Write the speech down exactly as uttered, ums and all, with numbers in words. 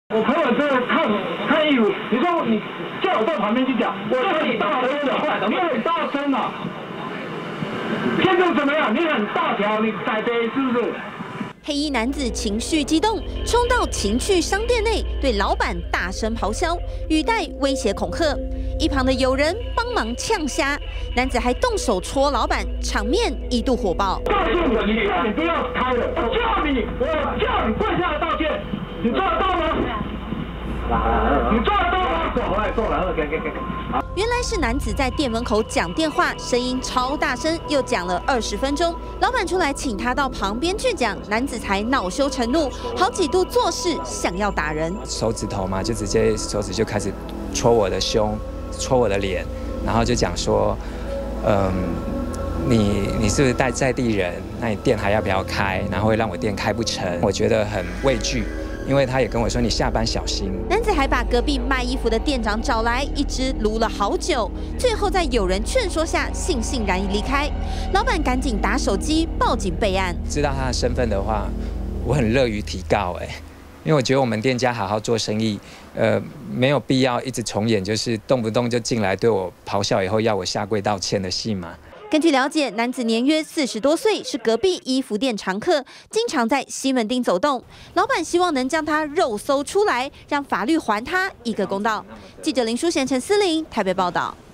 我朋友在看看衣服，你说你叫我到旁边去讲，我叫你大声讲，你很大声啊！现在怎么样？你很大条，你宰贼是不是？ 黑衣男子情绪激动，冲到情趣商店内，对老板大声咆哮，语带威胁恐吓。一旁的友人帮忙呛瞎，男子还动手戳老板，场面一度火爆。 告诉我，你叫你不要开了，我叫你，我叫你跪下来道歉，你做得到吗？你做得到吗？够了，够了，给给给给。 原来是男子在店门口讲电话，声音超大声，又讲了二十分钟。老板出来请他到旁边去讲，男子才恼羞成怒，好几度做事想要打人。 手指头嘛，就直接手指就开始戳我的胸，戳我的脸，然后就讲说，嗯，你你是不是在在地人？那你店还要不要开？然后会让我店开不成，我觉得很畏惧。因为他也跟我说你下班小心。 男子还把隔壁卖衣服的店长找来，一直撸了好久，最后在有人劝说下，悻悻然离开。老板赶紧打手机报警备案。 知道他的身份的话，我很乐于提告哎，因为我觉得我们店家好好做生意，呃，没有必要一直重演就是动不动就进来对我咆哮以后要我下跪道歉的戏码。 根据了解，男子年约四十多岁，是隔壁衣服店常客，经常在西门町走动。老板希望能将他肉搜出来，让法律还他一个公道。记者林淑贤、陈思玲台北报道。